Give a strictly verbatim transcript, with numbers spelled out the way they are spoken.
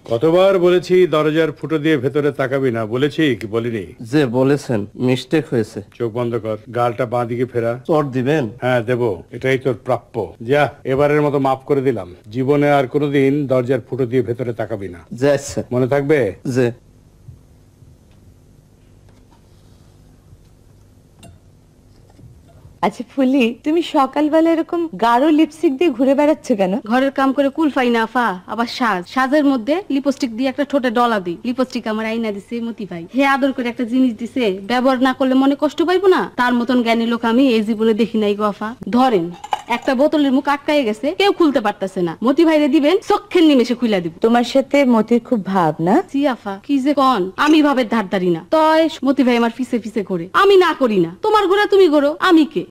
কতবার বলেছি দরজার ফুটো দিয়ে ভেতরে তাকাবি না, বলেছি কি বলিনি? যে বলেছেন, মিস্টেক হয়েছে। চোখ বন্ধ কর, গালটা বাঁ দিকে ফেরা। চট দিবেন? হ্যাঁ দেবো, এটাই তোর প্রাপ্য। যা, এবারের মতো মাফ করে দিলাম। জীবনে আর কোনোদিন দরজার ফুটো দিয়ে ভেতরে তাকাবি না, যাচ্ছে মনে থাকবে? যে আচ্ছা ফুলি, তুমি সকালবেলা এরকম গাঢ় লিপস্টিক দিয়ে ঘুরে বেড়াচ্ছ কেন? ঘরের কাম করে কুল পাই না আফা, আবার সাজ সাজের মধ্যে লিপস্টিক দিয়ে একটা ঠোঁটে ডলা দিই। লিপস্টিক আমার আইনা দিছে মতি ভাই, হে আদর করে একটা জিনিস দিছে, ব্যবহার না করলে মনে কষ্ট পাইবো না? তার মতন জ্ঞানী লোক আমি এই জীবনে দেখি নাই গো আফা। ধরেন একটা বোতলের মুখ আটকায় গেছে, কেউ খুলতে পারতেছে না, মতি ভাইরে দিবেন, চোখের নিমেষে খুলে দিব। তোমার সাথে মতির খুব ভাব না? জি আফা, কি যে কন, আমি ভাবের ধার ধারি না, তয় মতি ভাই আমার পিছে পিছে করে, আমি না করি না। তোমার ঘোরা তুমি ঘোরো, আমি কে?